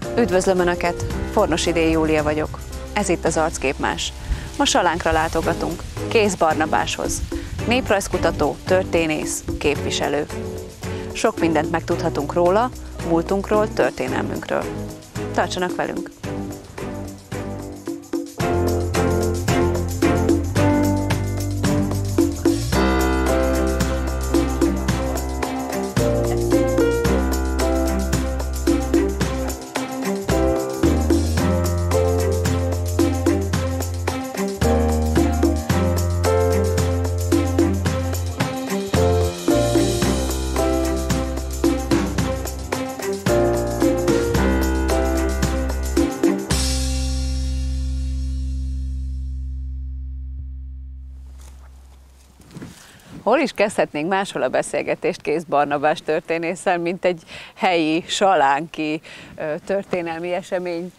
Üdvözlöm Önöket, Fornosi D. Júlia vagyok. Ez itt az Arcképmás. Ma Salánkra látogatunk, Kéz Barnabáshoz. Néprajzkutató, történész, képviselő. Sok mindent megtudhatunk róla, múltunkról, történelmünkről. Tartsanak velünk! Hol is kezdhetnénk máshol a beszélgetést Kéz Barnabás történésszel, mint egy helyi salánki történelmi esemény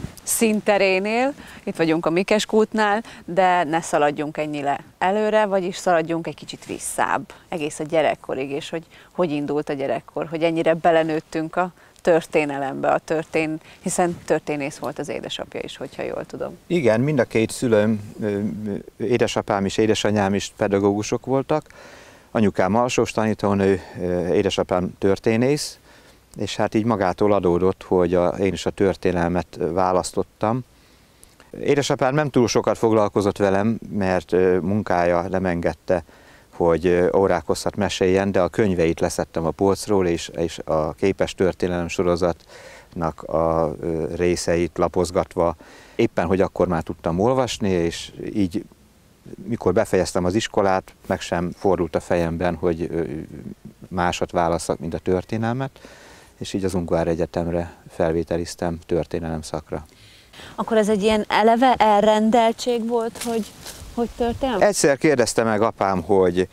színterénél. Itt vagyunk a Mikes kútnál, de ne szaladjunk ennyire előre, vagyis szaladjunk egy kicsit visszább, egész a gyerekkorig, és hogy indult a gyerekkor, hogy ennyire belenőttünk a történelembe, hiszen történész volt az édesapja is, hogyha jól tudom. Igen, mind a két szülőm, édesapám és édesanyám is pedagógusok voltak. Anyukám alsós tanítónő, édesapám történész, és hát így magától adódott, hogy én is a történelmet választottam. Édesapám nem túl sokat foglalkozott velem, mert munkája nem engedte, hogy órákozhat meséljen, de a könyveit leszettem a polcról, és a Képes Történelem sorozatnak a részeit lapozgatva, éppen, hogy akkor már tudtam olvasni, és így, mikor befejeztem az iskolát, meg sem fordult a fejemben, hogy másat válasszak, mint a történelmet, és így az Ungvár Egyetemre felvételiztem történelem szakra. Akkor ez egy ilyen eleve elrendeltség volt, hogy történelem? Egyszer kérdezte meg apám, hogy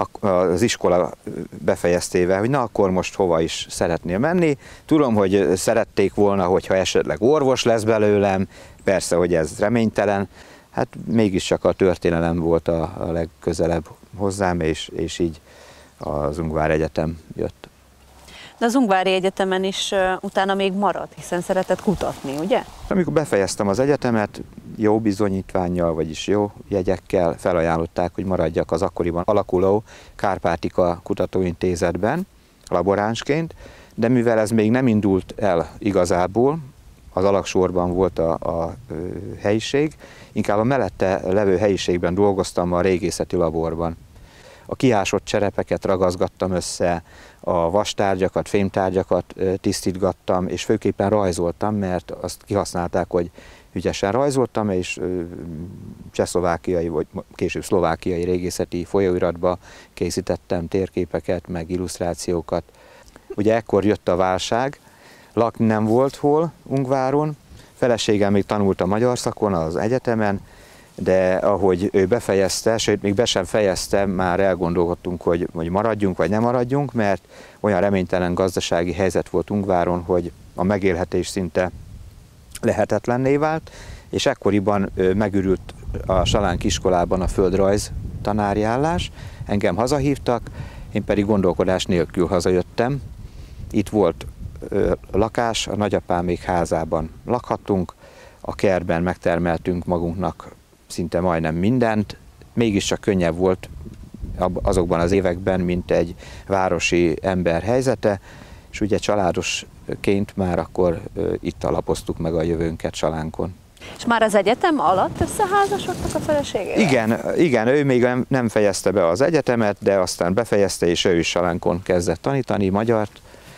az iskola befejeztével, hogy na akkor most hova is szeretnél menni. Tudom, hogy szerették volna, hogyha esetleg orvos lesz belőlem, persze, hogy ez reménytelen. Hát mégiscsak a történelem volt a legközelebb hozzám, és így az Ungvár Egyetem jött. De az Ungvári Egyetemen is utána még maradt, hiszen szeretett kutatni, ugye? Amikor befejeztem az egyetemet, jó bizonyítvánnyal, vagyis jó jegyekkel felajánlották, hogy maradjak az akkoriban alakuló Kárpátika Kutatóintézetben laboránsként, de mivel ez még nem indult el igazából, az alagsorban volt a helyiség, inkább a mellette levő helyiségben dolgoztam a régészeti laborban. A kiásott cserepeket ragaszgattam össze, a vastárgyakat, fémtárgyakat tisztítgattam, és főképpen rajzoltam, mert azt kihasználták, hogy ügyesen rajzoltam, és csehszlovákiai, vagy később szlovákiai régészeti folyóiratba készítettem térképeket, meg illusztrációkat. Ugye ekkor jött a válság, lakni nem volt hol Ungváron, feleségem még tanult a magyar szakon az egyetemen, de ahogy ő befejezte, sőt még be sem fejezte, már elgondolkodtunk, hogy maradjunk vagy nem maradjunk, mert olyan reménytelen gazdasági helyzet volt Ungváron, hogy a megélhetés szinte lehetetlenné vált, és ekkoriban megürült a Salánk iskolában a földrajz tanári állás, engem hazahívtak, én pedig gondolkodás nélkül hazajöttem. Itt volt lakás, a nagyapámék házában lakhattunk, a kertben megtermeltünk magunknak szinte majdnem mindent, mégiscsak könnyebb volt azokban az években, mint egy városi ember helyzete, és ugye családosként már akkor itt alapoztuk meg a jövőnket Salánkon. És már az egyetem alatt összeházasodtak a feleségével? Igen, ő még nem fejezte be az egyetemet, de aztán befejezte, és ő is Salánkon kezdett tanítani magyart,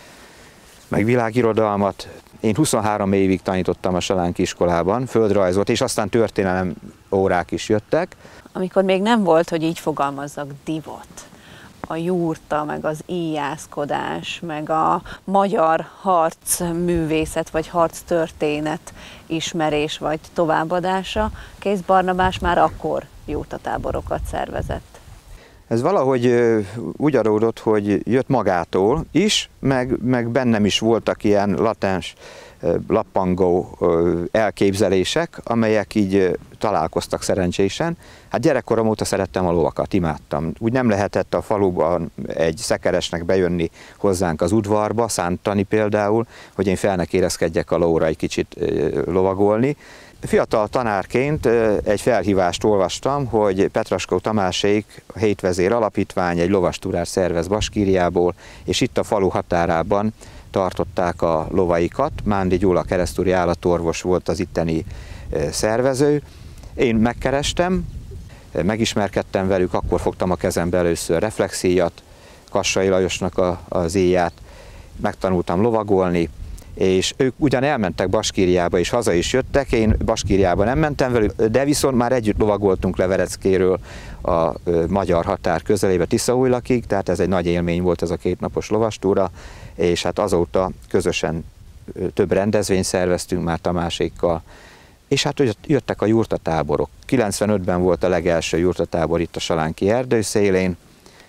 meg világirodalmat. Én 23 évig tanítottam a Salánki iskolában, földrajzot, és aztán történelem órák is jöttek. Amikor még nem volt, hogy így fogalmazzak, divat, a jurta, meg az íjászkodás, meg a magyar harcművészet, vagy harctörténet ismerés, vagy továbbadása, Kéz Barnabás már akkor jurtatáborokat szervezett. Ez valahogy úgy adódott, hogy jött magától is, meg bennem is voltak ilyen latens, lappangó elképzelések, amelyek így találkoztak szerencsésen. Hát gyerekkorom óta szerettem a lovakat, imádtam. Úgy nem lehetett a faluban egy szekeresnek bejönni hozzánk az udvarba, szántani például, hogy én fel ne kérezkedjek a lóra egy kicsit lovagolni. Fiatal tanárként egy felhívást olvastam, hogy Petraskó Tamásék, a Hétvezér Alapítvány egy lovastúrát szervez Baskíriából, és itt a falu határában tartották a lovaikat. Mándi Gyula keresztúri állatorvos volt az itteni szervező. Én megkerestem, megismerkedtem velük, akkor fogtam a kezembe először reflexíjat, Kassai Lajosnak az éjját, megtanultam lovagolni, és ők ugyan elmentek Baskíriába és haza is jöttek, én Baskíriába nem mentem velük, de viszont már együtt lovagoltunk Levereckéről a magyar határ közelébe Tiszaújlakig, tehát ez egy nagy élmény volt ez a 2 napos lovastúra, és hát azóta közösen több rendezvényt szerveztünk már Tamásékkal, és hát jöttek a jurtatáborok. 95-ben volt a legelső jurtatábor itt a Salánki erdő szélén,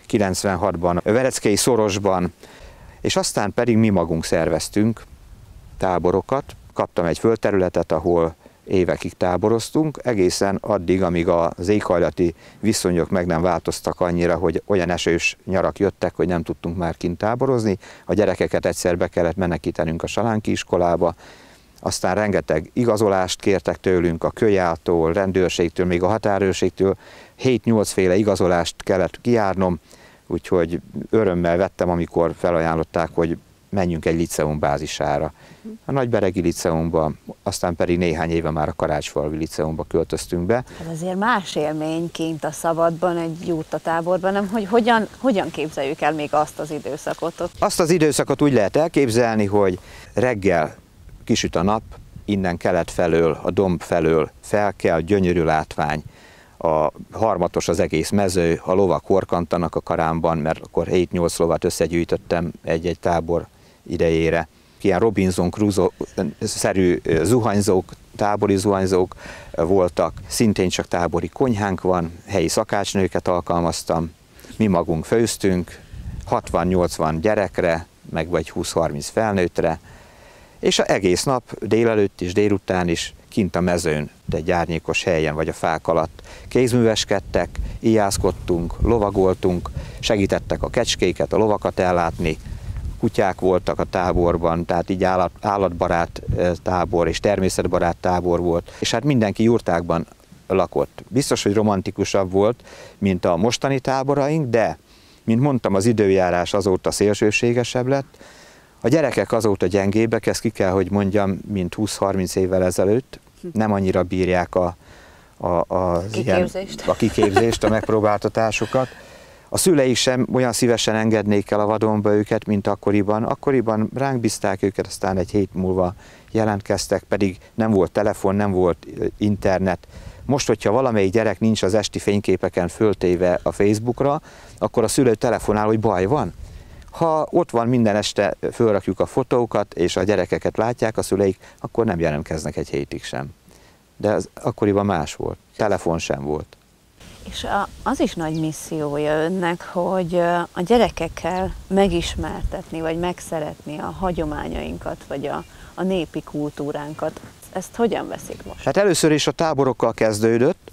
96-ban a Vereckei Szorosban, és aztán pedig mi magunk szerveztünk táborokat. Kaptam egy földterületet, ahol évekig táboroztunk, egészen addig, amíg az éghajlati viszonyok meg nem változtak annyira, hogy olyan esős nyarak jöttek, hogy nem tudtunk már kint táborozni. A gyerekeket egyszer be kellett menekítenünk a Salánki iskolába, aztán rengeteg igazolást kértek tőlünk a kölyától, rendőrségtől, még a határőrségtől. 7-8 féle igazolást kellett kijárnom, úgyhogy örömmel vettem, amikor felajánlották, hogy menjünk egy liceum bázisára. A Nagyberegi liceumba, aztán pedig néhány éve már a Karácsfalvi liceumba költöztünk be. Ez azért más élmény kint a szabadban, egy jurtatáborban, nem? Hogy hogyan képzeljük el még azt az időszakot ott? Azt az időszakot úgy lehet elképzelni, hogy reggel kisüt a nap, innen kelet felől, a domb felől felkel, gyönyörű látvány, a harmatos az egész mező, a lovak horkantanak a karámban, mert akkor 7-8 lovat összegyűjtöttem egy-egy tábor idejére. Ilyen Robinson Crusoe-szerű zuhanyzók, tábori zuhanyzók voltak, szintén csak tábori konyhánk van, helyi szakácsnőket alkalmaztam, mi magunk főztünk, 60-80 gyerekre, meg vagy 20-30 felnőttre, és egész nap, délelőtt és délután is kint a mezőn, egy árnyékos helyen vagy a fák alatt kézműveskedtek, ijászkodtunk, lovagoltunk, segítettek a kecskéket, a lovakat ellátni, kutyák voltak a táborban, tehát így állatbarát tábor és természetbarát tábor volt, és hát mindenki jurtákban lakott. Biztos, hogy romantikusabb volt, mint a mostani táboraink, de, mint mondtam, az időjárás azóta szélsőségesebb lett, a gyerekek azóta gyengébbek, ezt ki kell, hogy mondjam, mint 20-30 évvel ezelőtt, nem annyira bírják a kiképzést, a megpróbáltatásokat. A szüleik sem olyan szívesen engednék el a vadonba őket, mint akkoriban. Akkoriban ránk bízták őket, aztán egy hét múlva jelentkeztek, pedig nem volt telefon, nem volt internet. Most, hogyha valamelyik gyerek nincs az esti fényképeken föltéve a Facebookra, akkor a szülő telefonál, hogy baj van. Ha ott van minden este, fölrakjuk a fotókat, és a gyerekeket látják a szüleik, akkor nem jelentkeznek egy hétig sem. De az akkoriban más volt, telefon sem volt. És az is nagy missziója önnek, hogy a gyerekekkel megismertetni, vagy megszeretni a hagyományoinkat, vagy a népi kultúránkat. Ezt hogyan veszik most? Hát először is a táborokkal kezdődött.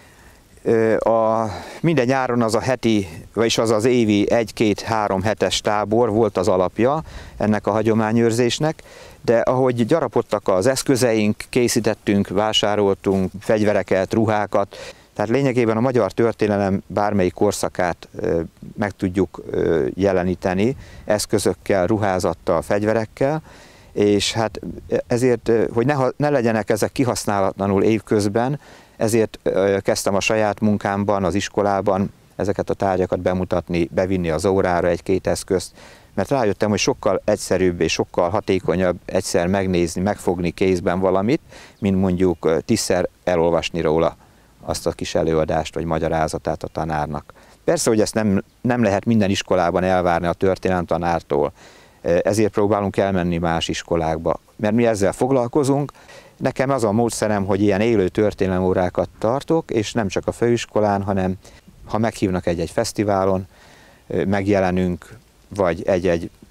Minden nyáron az a heti, vagyis az évi 1-2-3 hetes tábor volt az alapja ennek a hagyományőrzésnek, de ahogy gyarapodtak az eszközeink, készítettünk, vásároltunk fegyvereket, ruhákat, tehát lényegében a magyar történelem bármelyik korszakát meg tudjuk jeleníteni eszközökkel, ruházattal, fegyverekkel, és hát ezért, hogy ne legyenek ezek kihasználatlanul évközben, ezért kezdtem a saját munkámban, az iskolában ezeket a tárgyakat bemutatni, bevinni az órára egy-két eszközt, mert rájöttem, hogy sokkal egyszerűbb és sokkal hatékonyabb egyszer megnézni, megfogni kézben valamit, mint mondjuk 10-szer elolvasni róla azt a kis előadást vagy magyarázatát a tanárnak. Persze, hogy ezt nem lehet minden iskolában elvárni a történelemtanártól, ezért próbálunk elmenni más iskolákba, mert mi ezzel foglalkozunk. Nekem az a módszerem, hogy ilyen élő történelemórákat tartok, és nem csak a főiskolán, hanem ha meghívnak egy-egy fesztiválon, megjelenünk, vagy egy-egy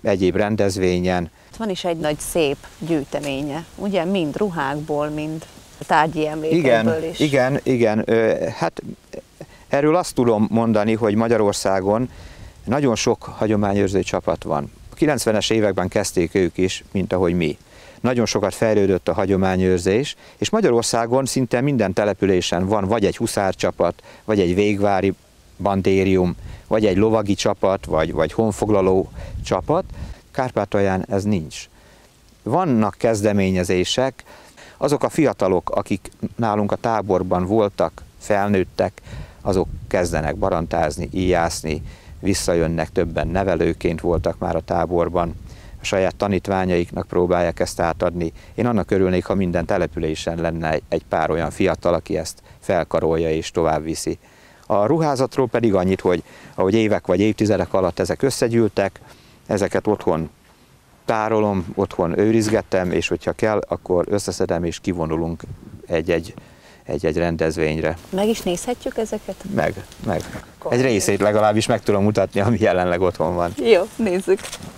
egyéb rendezvényen. Van is egy nagy szép gyűjteménye, ugye, mind ruhákból, mind tárgyi emlékekből is. Igen. Hát erről azt tudom mondani, hogy Magyarországon nagyon sok hagyományőrző csapat van. A 90-es években kezdték ők is, mint ahogy mi. Nagyon sokat fejlődött a hagyományőrzés, és Magyarországon szinte minden településen van vagy egy huszárcsapat, vagy egy végvári bandérium, vagy egy lovagi csapat, vagy honfoglaló csapat. Kárpátalján ez nincs. Vannak kezdeményezések, azok a fiatalok, akik nálunk a táborban voltak, felnőttek, azok kezdenek barantázni, íjászni, visszajönnek, többen nevelőként voltak már a táborban, a saját tanítványaiknak próbálják ezt átadni. Én annak örülnék, ha minden településen lenne egy pár olyan fiatal, aki ezt felkarolja és tovább viszi. A ruházatról pedig annyit, hogy ahogy évek vagy évtizedek alatt ezek összegyűltek, ezeket otthon tárolom, otthon őrizgetem, és hogyha kell, akkor összeszedem és kivonulunk egy rendezvényre. Meg is nézhetjük ezeket? Meg. Egy részét legalábbis meg tudom mutatni, ami jelenleg otthon van. Jó, nézzük.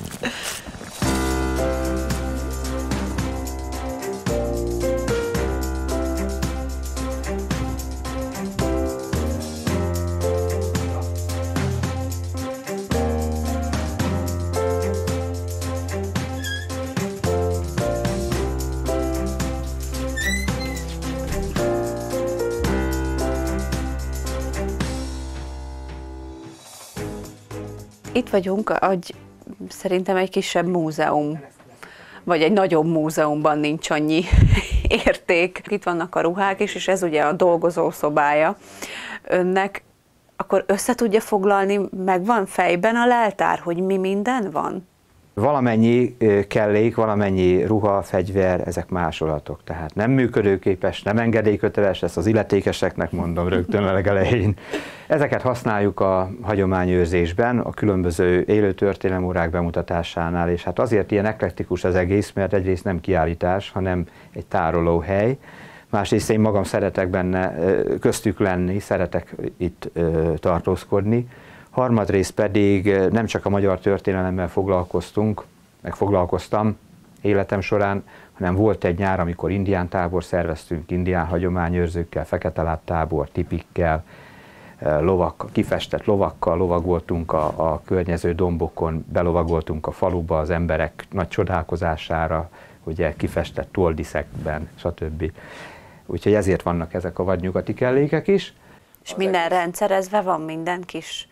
Itt vagyunk, szerintem egy kisebb múzeum, vagy egy nagyobb múzeumban nincs annyi érték. Itt vannak a ruhák is, és ez ugye a dolgozószobája önnek. Akkor össze tudja foglalni, megvan fejben a leltár, hogy mi minden van? Valamennyi kellék, valamennyi ruha, fegyver, ezek másolatok. Tehát nem működőképes, nem engedélyköteles, ezt az illetékeseknek mondom rögtön a legelején. Ezeket használjuk a hagyományőrzésben, a különböző élő történelemórák bemutatásánál, és hát azért ilyen eklektikus az egész, mert egyrészt nem kiállítás, hanem egy tárolóhely. Másrészt én magam szeretek benne köztük lenni, szeretek itt tartózkodni. Harmadrészt pedig nem csak a magyar történelemmel foglalkoztam életem során, hanem volt egy nyár, amikor indián tábor szerveztünk, indián hagyományőrzőkkel, feketeláttábor, tipikkel, kifestett lovakkal lovagoltunk a környező dombokon, belovagoltunk a faluba az emberek nagy csodálkozására, ugye kifestett toldiszekben, stb. Úgyhogy ezért vannak ezek a vadnyugati kellékek is. És minden rendszerezve van, minden kis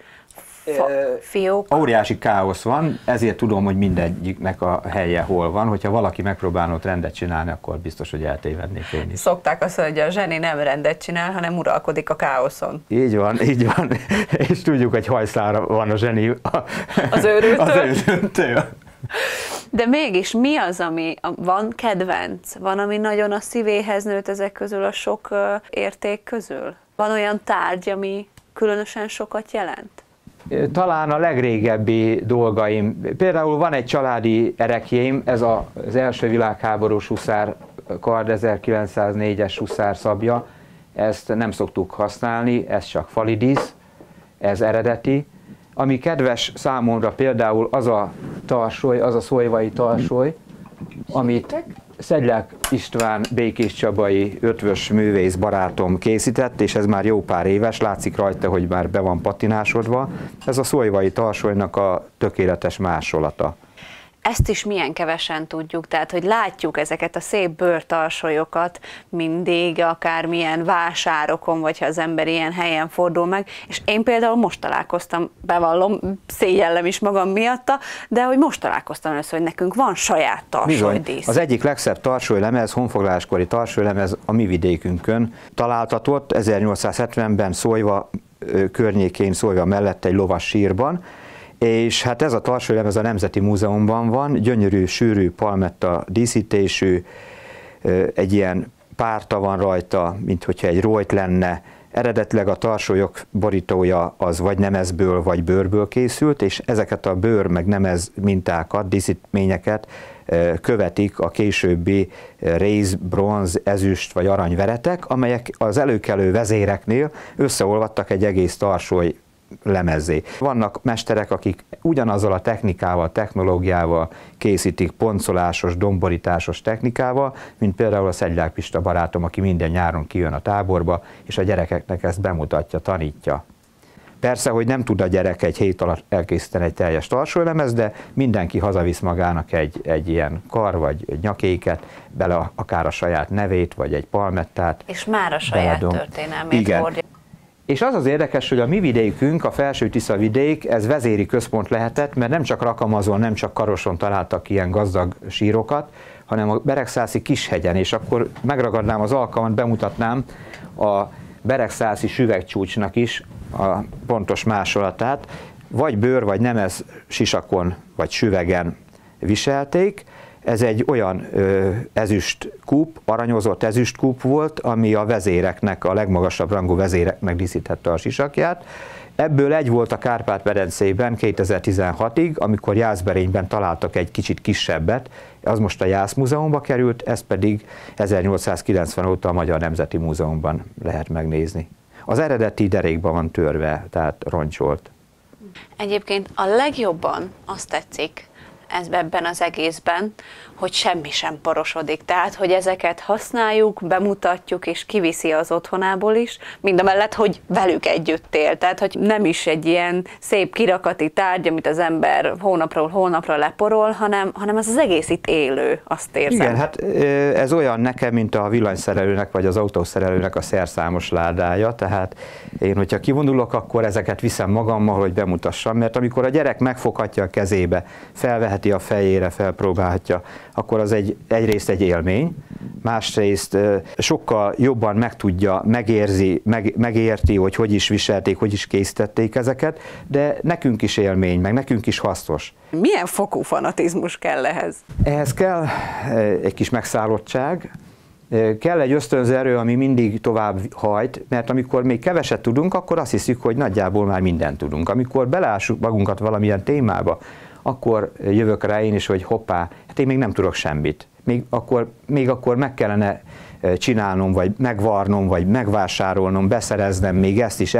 fiók? Óriási káosz van, ezért tudom, hogy mindegyiknek a helye hol van. Hogyha valaki megpróbálna ott rendet csinálni, akkor biztos, hogy eltévednék én is. Szokták azt, hogy a zseni nem rendet csinál, hanem uralkodik a káoszon. Így van. És tudjuk, hogy hajszára van a zseni az őrültől. Az őrültől. De mégis mi az, ami van kedvenc? Van, ami nagyon a szívéhez nőtt ezek közül, a sok érték közül? Van olyan tárgy, ami különösen sokat jelent? Talán a legrégebbi dolgaim. Például van egy családi ereklyém, ez az első világháborús huszár kard, 1904-es huszár szabja. Ezt nem szoktuk használni, ez csak falidísz, ez eredeti. Ami kedves számomra például az a tarsoly, az a szolyvai tarsoly, amit Szedlák István békéscsabai ötvös művész barátom készített, és ez már jó pár éves, látszik rajta, hogy már be van patinásodva. Ez a szolyvai tarsolynak a tökéletes másolata. Ezt is milyen kevesen tudjuk, tehát hogy látjuk ezeket a szép bőrtarsolyokat mindig, akármilyen vásárokon, vagy ha az ember ilyen helyen fordul meg, és én például most találkoztam, bevallom, szégyellem is magam miatta, de hogy most találkoztam először, hogy nekünk van saját tarsolydísz. Az egyik legszebb tarsolylemez, honfoglaláskori tarsolylemez a mi vidékünkön találtatott 1870-ben Szolyva környékén, Szolyva mellett egy lovas sírban, és hát ez a tarsolylemez a Nemzeti Múzeumban van, gyönyörű, sűrű, palmetta díszítésű, egy ilyen párta van rajta, mint hogyha egy rojt lenne. Eredetileg a tarsolyok borítója az vagy nemezből, vagy bőrből készült, és ezeket a bőr meg nemez mintákat, díszítményeket követik a későbbi réz, bronz, ezüst vagy aranyveretek, amelyek az előkelő vezéreknél összeolvadtak egy egész tarsoly lemezzé. Vannak mesterek, akik ugyanazzal a technikával, technológiával készítik, poncolásos, domborításos technikával, mint például a Szegylák Pista barátom, aki minden nyáron kijön a táborba, és a gyerekeknek ezt bemutatja, tanítja. Persze, hogy nem tud a gyerek egy hét alatt elkészíteni egy teljes tartsólemez, de mindenki hazavisz magának egy ilyen kar vagy egy nyakéket, bele akár a saját nevét, vagy egy palmettát. És már a saját történelmét hordja. És az az érdekes, hogy a mi vidékünk, a Felső-Tisza vidék, ez vezéri központ lehetett, mert nem csak Rakamazon, nem csak Karoson találtak ilyen gazdag sírokat, hanem a Beregszászi Kishegyen, és akkor megragadnám az alkalmat, bemutatnám a beregszászi süvegcsúcsnak is a pontos másolatát, vagy bőr, vagy nemez sisakon, vagy süvegen viselték. Ez egy olyan ezüstkúp, aranyozott ezüstkúp volt, ami a vezéreknek, a legmagasabb rangú vezéreknek díszítette a sisakját. Ebből egy volt a Kárpát-medencében 2016-ig, amikor Jászberényben találtak egy kicsit kisebbet, az most a Jász Múzeumba került, ez pedig 1890 óta a Magyar Nemzeti Múzeumban lehet megnézni. Az eredeti derékban van törve, tehát roncsolt. Egyébként a legjobban azt tetszik ebben az egészben, hogy semmi sem porosodik. Tehát, hogy ezeket használjuk, bemutatjuk, és kiviszi az otthonából is, mindamellett, hogy velük együtt él. Tehát, hogy nem is egy ilyen szép kirakati tárgy, amit az ember hónapról hónapra leporol, hanem az egész itt élő, azt érzem. Igen, hát ez olyan nekem, mint a villanyszerelőnek, vagy az autószerelőnek a szerszámos ládája, tehát én, hogyha kivonulok, akkor ezeket viszem magammal, hogy bemutassam, mert amikor a gyerek megfoghatja a kezébe, felveheti a fejére, felpróbálhatja, akkor az egyrészt egy élmény, másrészt sokkal jobban megtudja, megérti, hogy is viselték, hogy is készítették ezeket, de nekünk is élmény, meg nekünk is hasznos. Milyen fokú fanatizmus kell ehhez? Ehhez kell egy kis megszállottság, kell egy ösztönző erő, ami mindig tovább hajt, mert amikor még keveset tudunk, akkor azt hiszük, hogy nagyjából már mindent tudunk. Amikor beleássuk magunkat valamilyen témába, akkor jövök rá én is, hogy hoppá, hát én még nem tudok semmit. Még akkor meg kellene csinálnom, vagy megvarnom, vagy megvásárolnom, beszereznem még ezt is.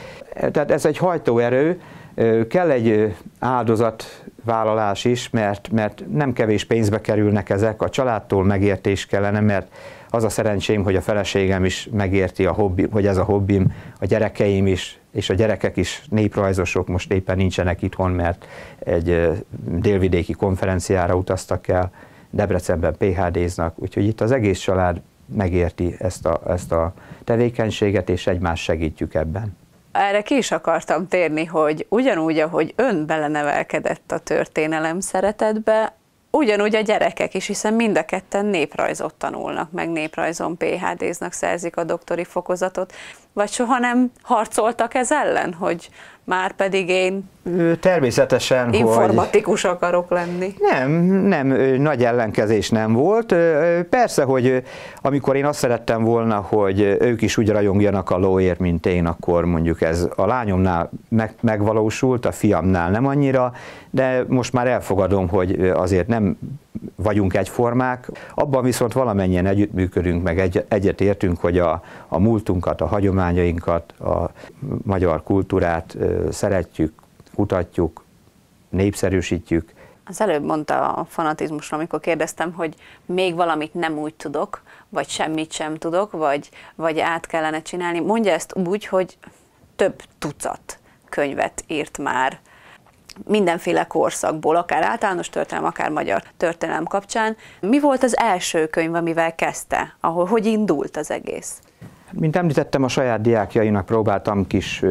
Tehát ez egy hajtóerő, kell egy áldozatvállalás is, mert nem kevés pénzbe kerülnek ezek, a családtól megértés kellene, mert az a szerencsém, hogy a feleségem is megérti, hogy ez a hobbim, a gyerekeim is, és a gyerekek is néprajzosok, most éppen nincsenek itthon, mert egy délvidéki konferenciára utaztak el, Debrecenben PhD-znak, úgyhogy itt az egész család megérti ezt a tevékenységet, és egymást segítjük ebben. Erre ki is akartam térni, hogy ugyanúgy, ahogy ön belenevelkedett a történelem szeretetbe, ugyanúgy a gyerekek is, hiszen mind a ketten néprajzot tanulnak, meg néprajzon PhD-znak, szerzik a doktori fokozatot, vagy soha nem harcoltak ez ellen, hogy már pedig én természetesen, informatikus akarok lenni? Nem, nagy ellenkezés nem volt. Persze, hogy amikor én azt szerettem volna, hogy ők is úgy rajongjanak a lóért, mint én, akkor mondjuk ez a lányomnál megvalósult, a fiamnál nem annyira, de most már elfogadom, hogy azért nem vagyunk egyformák. Abban viszont valamennyien együttműködünk, meg egyetértünk, hogy a múltunkat, a hagyományainkat, a magyar kultúrát szeretjük, kutatjuk, népszerűsítjük. Az előbb mondta a fanatizmusról, amikor kérdeztem, hogy még valamit nem úgy tudok, vagy semmit sem tudok, vagy át kellene csinálni. Mondja ezt úgy, hogy több tucat könyvet írt már mindenféle korszakból, akár általános történelem, akár magyar történelem kapcsán. Mi volt az első könyv, amivel kezdte? Hogy indult az egész? Mint említettem, a saját diákjainak próbáltam kis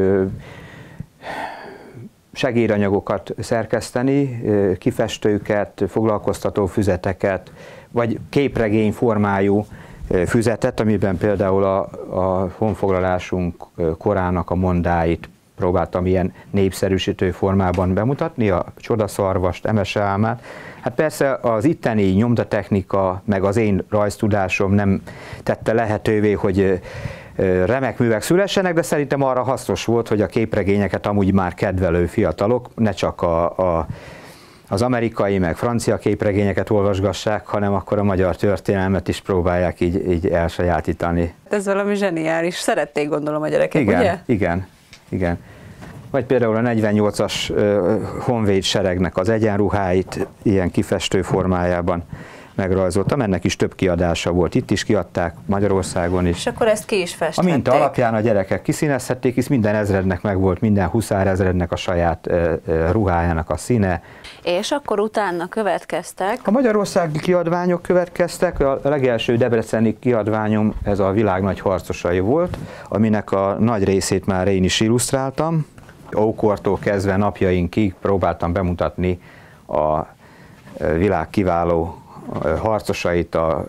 segédanyagokat szerkeszteni, kifestőket, foglalkoztató füzeteket, vagy képregény formájú füzetet, amiben például a honfoglalásunk korának a mondáit próbáltam ilyen népszerűsítő formában bemutatni, a Csodaszarvast, Emese Álmát. Hát persze az itteni nyomdatechnika, meg az én rajztudásom nem tette lehetővé, hogy remek művek szülessenek, de szerintem arra hasznos volt, hogy a képregényeket amúgy már kedvelő fiatalok ne csak az amerikai, meg francia képregényeket olvasgassák, hanem akkor a magyar történelmet is próbálják így elsajátítani. Ez valami zseniális. Szerették, gondolom, a gyerekek, igen, ugye? Igen. vagy például a 48-as honvéd seregnek az egyenruháit ilyen kifestő formájában megrajzoltam, ennek is több kiadása volt, itt is kiadták, Magyarországon is. És akkor ezt ki is festették? A minta alapján a gyerekek kiszínezhették, hisz minden ezrednek megvolt, minden huszárezrednek a saját ruhájának a színe. És akkor utána következtek? A magyarországi kiadványok következtek, a legelső debreceni kiadványom ez a világ nagy harcosai volt, aminek a nagy részét már én is illusztráltam. Ókortól kezdve napjainkig próbáltam bemutatni a világ kiváló harcosait, a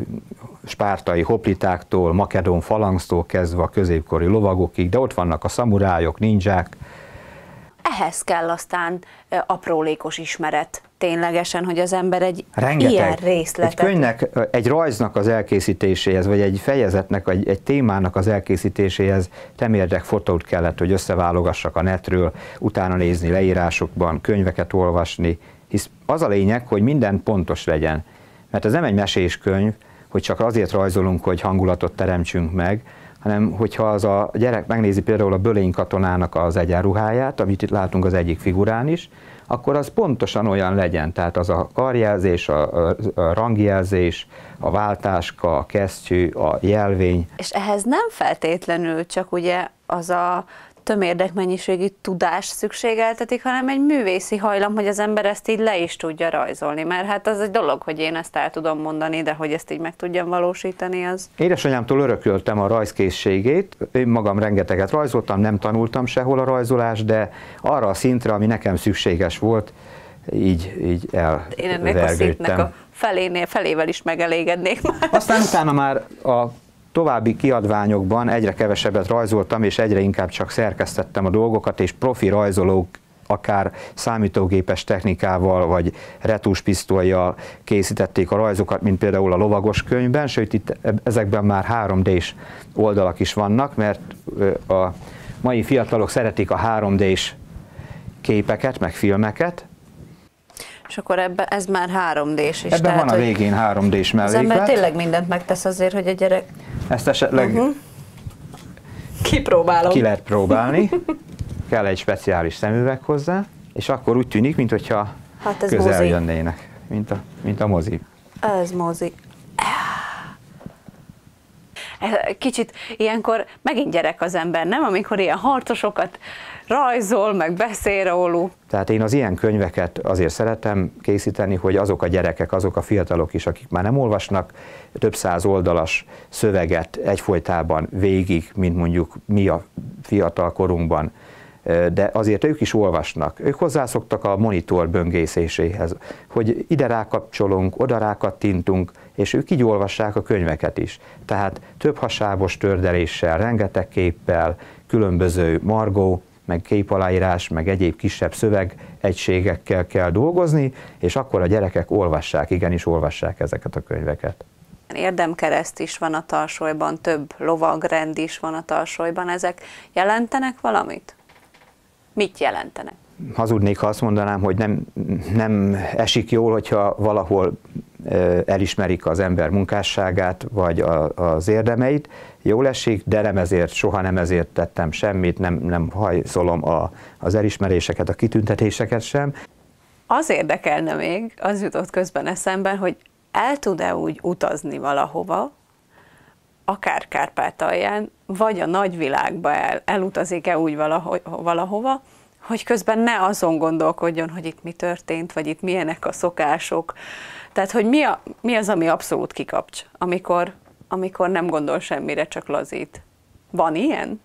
spártai hoplitáktól, makedón falangsztól kezdve a középkori lovagokig, de ott vannak a szamurájok, nindzsák. Ehhez kell aztán aprólékos ismeret ténylegesen, hogy az ember egy rengeteg, ilyen részletet... Egy könyvnek, egy rajznak az elkészítéséhez, vagy egy fejezetnek, vagy egy témának az elkészítéséhez temérdek fotót kellett, hogy összeválogassak a netről, utána nézni leírásokban, könyveket olvasni, hisz az a lényeg, hogy minden pontos legyen. Mert ez nem egy mesés könyv, hogy csak azért rajzolunk, hogy hangulatot teremtsünk meg, hanem hogyha az a gyerek megnézi például a Bölény katonának az egyenruháját, amit itt látunk az egyik figurán is, akkor az pontosan olyan legyen. Tehát az a karjelzés, a rangjelzés, a váltáska, a kesztyű, a jelvény. És ehhez nem feltétlenül csak ugye az a tömérdekmennyiségű tudás szükségeltetik, hanem egy művészi hajlam, hogy az ember ezt így le is tudja rajzolni. Mert hát az egy dolog, hogy én ezt el tudom mondani, de hogy ezt így meg tudjam valósítani, az... Édesanyámtól örököltem a rajzkészségét, én magam rengeteget rajzoltam, nem tanultam sehol a rajzolást, de arra a szintre, ami nekem szükséges volt, így Én ennek a szintnek a felével is megelégednék már. Aztán utána már a további kiadványokban egyre kevesebbet rajzoltam, és egyre inkább csak szerkesztettem a dolgokat, és profi rajzolók akár számítógépes technikával, vagy retuspisztollyal készítették a rajzokat, mint például a lovagos könyvben, sőt itt ezekben már 3D-s oldalak is vannak, mert a mai fiatalok szeretik a 3D-s képeket, meg filmeket. És akkor ez már 3D-s is. Ebben van a végén 3D-s melléklet. Az ember tényleg mindent megtesz azért, hogy a gyerek... Ezt esetleg kipróbálom. Ki lehet próbálni. Kell egy speciális szemüveg hozzá, és akkor úgy tűnik, mintha hát közel mozi. jönnének, mint a mozi. Ez mozi. Kicsit ilyenkor megint gyerek az ember, nem? Amikor ilyen harcosokat rajzol, meg beszél róluk. Tehát én az ilyen könyveket azért szeretem készíteni, hogy azok a gyerekek, azok a fiatalok is, akik már nem olvasnak több száz oldalas szöveget egyfolytában végig, mint mondjuk mi a fiatal korunkban, de azért ők is olvasnak. Ők hozzászoktak a monitor böngészéséhez, hogy ide rákapcsolunk, oda rákattintunk, és ők így olvassák a könyveket is. Tehát több hasábos tördeléssel, rengeteg képpel, különböző margó, meg képaláírás, meg egyéb kisebb szövegegységekkel kell dolgozni, és akkor a gyerekek olvassák, igenis olvassák ezeket a könyveket. Érdemkereszt is van a tarsolyban, több lovagrend is van a tarsolyban. Ezek jelentenek valamit? Mit jelentenek? Hazudnék, ha azt mondanám, hogy nem esik jól, hogyha valahol elismerik az ember munkásságát, vagy az érdemeit. Jól esik, de nem ezért, soha nem ezért tettem semmit, nem hajszolom az elismeréseket, a kitüntetéseket sem. Az érdekelne még, az jutott közben eszembe, hogy el tud-e úgy utazni valahova, akár Kárpátalján, vagy a nagyvilágba elutazik-e úgy valahova, hogy közben ne azon gondolkodjon, hogy itt mi történt, vagy itt milyenek a szokások. Tehát, hogy mi az, ami abszolút kikapcs, amikor nem gondol semmire, csak lazít. Van ilyen?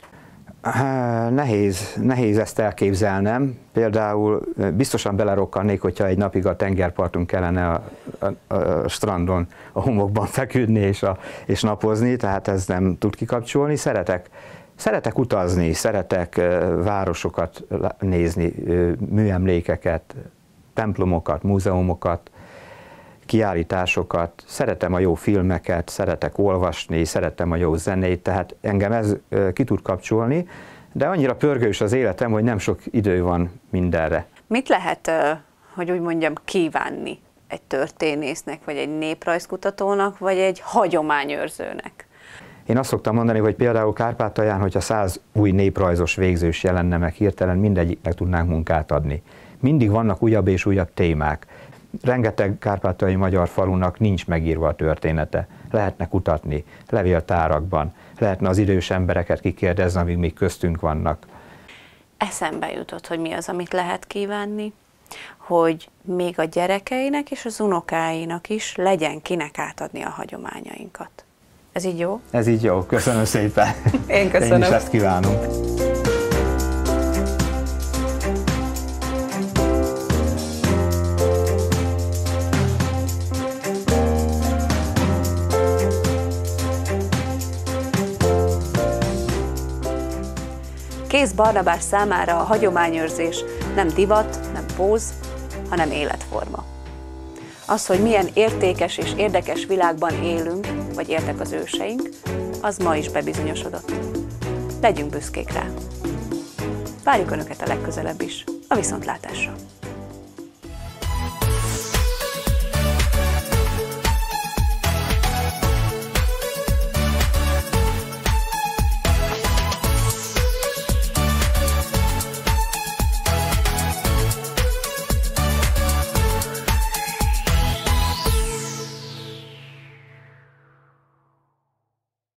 Nehéz ezt elképzelnem. Például biztosan belerokkannék, hogyha egy napig a tengerparton kellene a strandon, a homokban feküdni és napozni, tehát ez nem tud kikapcsolni. Szeretek utazni, szeretek városokat nézni, műemlékeket, templomokat, múzeumokat, kiállításokat, szeretem a jó filmeket, szeretek olvasni, szeretem a jó zenét, tehát engem ez ki tud kapcsolni, de annyira pörgős az életem, hogy nem sok idő van mindenre. Mit lehet, hogy úgy mondjam, kívánni egy történésznek, vagy egy néprajzkutatónak, vagy egy hagyományőrzőnek? Én azt szoktam mondani, hogy például Kárpátalján, hogyha 100 új néprajzos végzős jelenne meg hirtelen, mindegyiknek tudnánk munkát adni. Mindig vannak újabb és újabb témák. Rengeteg kárpátaljai magyar falunak nincs megírva a története. Lehetne kutatni levéltárakban, lehetne az idős embereket kikérdezni, amíg még köztünk vannak. Eszembe jutott, hogy mi az, amit lehet kívánni, hogy még a gyerekeinek és az unokáinak is legyen kinek átadni a hagyományainkat. Ez így jó? Ez így jó, köszönöm szépen. Én köszönöm. Én is ezt kívánom. Kész Barnabás számára a hagyományőrzés nem divat, nem póz, hanem életforma. Az, hogy milyen értékes és érdekes világban élünk, vagy éltek az őseink, az ma is bebizonyosodott. Legyünk büszkék rá. Várjuk Önöket a legközelebb is, a viszontlátásra!